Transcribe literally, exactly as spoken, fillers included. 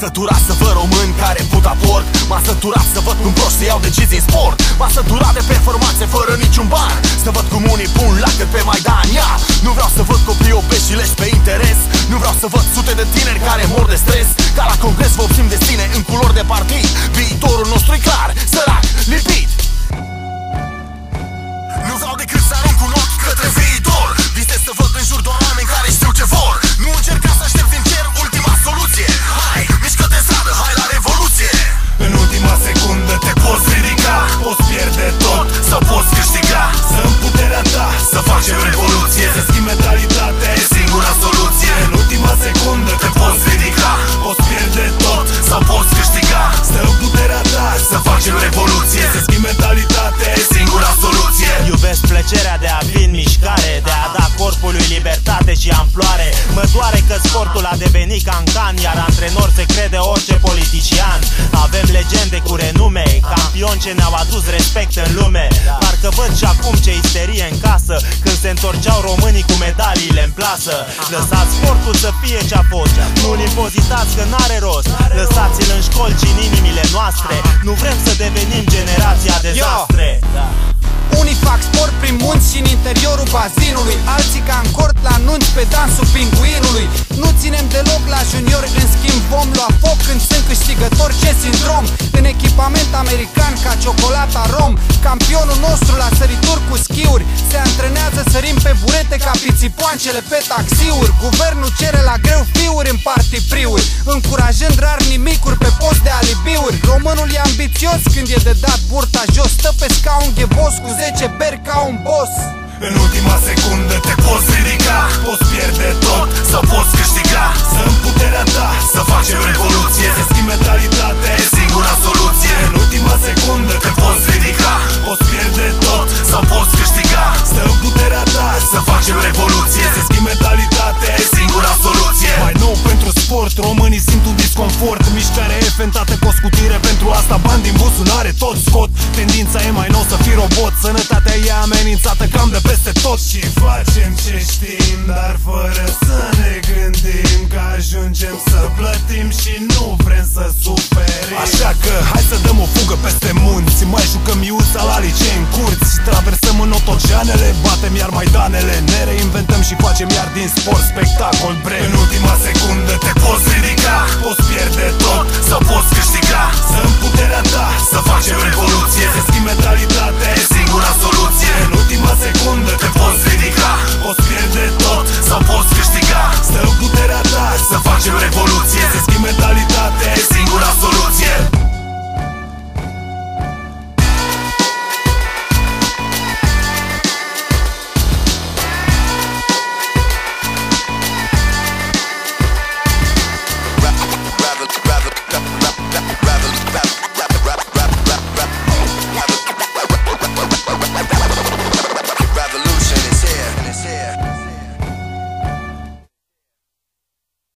săturat să văd români care put aport. M-a săturat să văd cum proști se iau decizii în sport. M-a săturat de performanțe fără niciun ban, să văd cum unii pun lacăt pe Maidan. Ia, nu vreau să văd copii obeși și leși pe interes. Nu vreau să văd sute de tineri care mor de stres. Ca la congres vopsim destine în culori de partid. Viitorul nostru e clar, sărac, lipit. Nu vreau decât să arunc un ochi către viitor. Visez să văd în jur doar oameni care știu ce vor. Nu încerca să aștept din cer ultima soluție. Hai, mișcă-te în stradă, hai la revoluție. În ultima secundă te poți ridica, poți pierde tot sau poți câștiga. Să în puterea ta să facem revoluție. Să schimbi mentalitatea, e singura soluție. În ultima secundă te poți ridica, poți pierde tot sau poți câștiga. Să în puterea ta să facem revoluție. Să schimbi mentalitatea, e singura soluție. Iubesc plăcerea de a fi în mișcare, de a da corpului libertate și amploare. Mă doare că sportul a devenit cancan, iar antrenor se crede orice politician. Avem legende cu renume, campioni ce ne-au adus respect în lume. Parcă văd și acum ce isterie în casă când se întorceau românii cu medaliile în plasă. Lăsați sportul să fie ce-a fost, nu-l impozitați că n-are rost. Lăsați-l în școli și în inimile noastre. Nu vrem să devenim generația dezastre. Unii fac sport prin munți și în interiorul bazinului, alții ca în cort la nunți pe dansul pinguinului. Nu ținem deloc la junior, în schimb vom lua foc când sunt câștigători. Ce sindrom! În echipament american ca ciocolata rom. Campionul nostru la sărituri cu schiuri se antrenează sărim pe burete ca pițipoancele pe taxiuri. Guvernul cere la greu fiuri în partipriuri, încurajând rar nimicuri pe post de alibiuri. Românul e ambițios când e de dat burta jos, stă pe scaun ghebos cu zece beri ca un boss. În ultima secundă te poți ridica, poți pierde tot sau poți câștiga. Să în puterea ta să facem revoluție. Să schimbi mentalitatea, e singura soluție. În ultima secundă te poți ridica, poți pierde tot sau poți câștiga. Să în puterea ta să facem revoluție. Să schimbi mentalitatea, e singura soluție. Mai nou pentru sport, românii simt un disconfort. Mișcare efentată cu o scutire, pentru asta bani din buzunare tot scot. Tendința e mai nou să fii robot, sănătatea e amenințată cam de peste tot. Și facem ce știm, dar fără să ne gândim că ajungem să plătim și nu vrem să suferim. Așa că hai să dăm o fugă peste munți, mai jucăm iuța la licee în curți. Traversăm în otoceanele, batem iar maidanele, ne reinventăm și facem iar din sport spectacol bre. În ultima